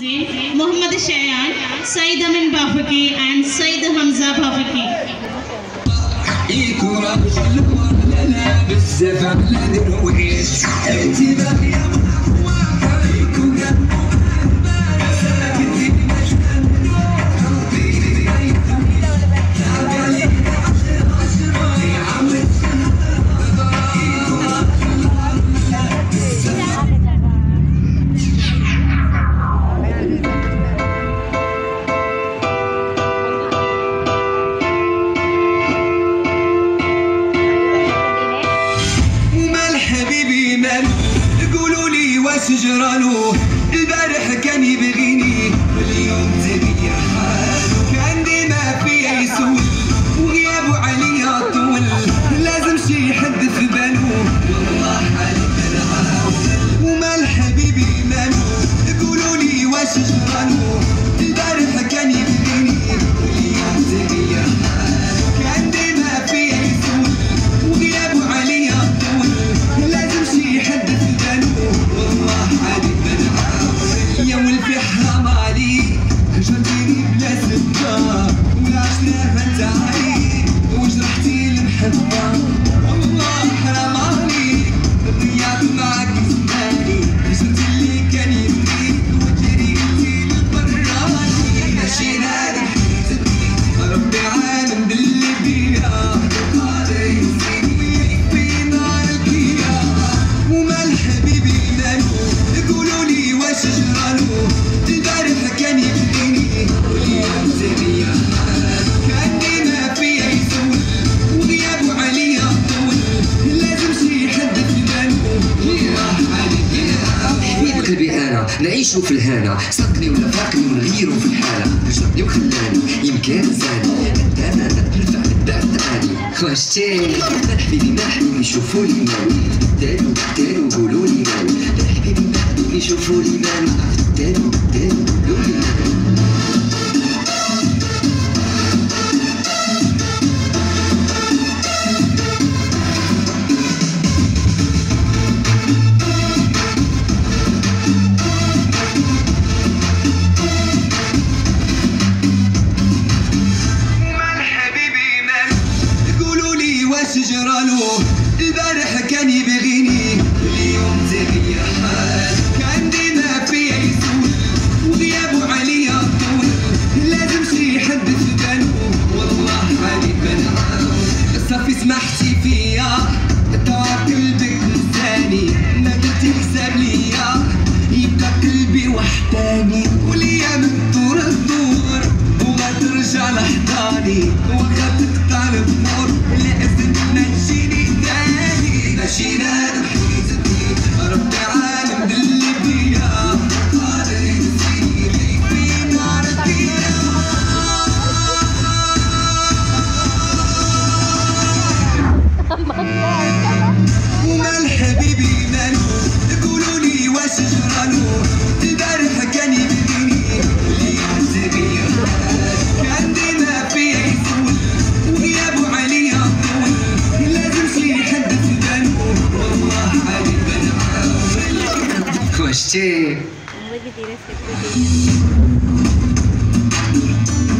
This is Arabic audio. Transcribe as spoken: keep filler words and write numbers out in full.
Muhammad Shayan, Said Amin Bafaki and Said Hamza Bafaki. شجرانه البارح كان يبغيني واليوم تغير حاله كان ديما فيا يسول وغيابه عليا طول لازم شي حد في باله والله عليك العاون ومال حبيبي مالو قولوا لي واش جرانه البارح كان يبغيني واليوم تغير حاله كان ديما فيا يسول وغيابه عليا طول لازم شي حد في باله يا ولفي حرام عليك هجرتيني بلا سبة والعشرة فات عليك وجرحتي المحبة والله حرام عليك ضيعت معاك زماني هجرت اللي كان يبغيك وجريتي للبراني ماشينا لحياتي ربي عالم باللي بيا قادر يزيدني في نار الكيا ومال حبيبي مالو قولوا لي واش جرالو البارح كان يبغيني واليوم تغير حاله كان ديما فيا يسول وغيابه عليا طول لازم شي حد في باله والله عليك حبيب قلبي انا نعيشو في الهنا سرقني ولا فاقني ونغيرو في الحاله هجرني وخلاني يمكن زاني انا نرفع للدار تعاني واش تاني حبيبي ما حبيبي شوفوا لي مالي داروا داروا قولوا لي مالي حبيبي ما حبيبي شوفوا لي مالي داروا داروا قولوا لي مالي جرالو البارح كان يبغيني اليوم تغير حاله كان ديما فيا يسول وغيابه عليا طول لازم شي حد في باله والله عليك بنعاون صافي سمحتي فيا توا قلبك نساني ما قلتي حساب ليا يبقى قلبي وحداني والايام تدور تدور وغترجع لحضاني وغتقطع الامور لازم تجيني تاني ماشينا لحياتي ربي عالم باللي بيا قادر يزيدني في نار الكيا ومال حبيبي مالو قولوا لي واش جرالو البارح كان يبغيني واليوم تغير كان ديما فيا يسول وغيابه عليا طول لازم شي حد في باله والله عليك بنعاون واش تاني